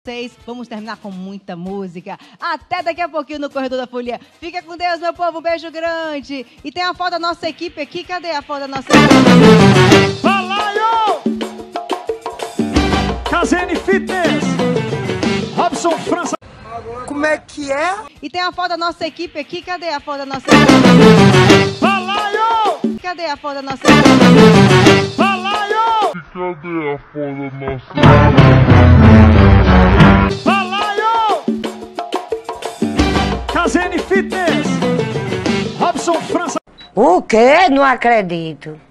vocês. Vamos terminar com muita música. Até daqui a pouquinho no Corredor da Folia. Fica com Deus, meu povo. Um beijo grande. E tem a foto da nossa equipe aqui. Cadê a foto da nossa equipe? Balaio! Casene Fitness! Robson França! Como é que é? E tem a foto da nossa equipe aqui. Cadê a foto da nossa equipe? Balaio! Cadê a foto da nossa equipe? Balaio! Cadê a foto da nossa Balaio! Casene Fitness! Robson França! O quê? Não acredito.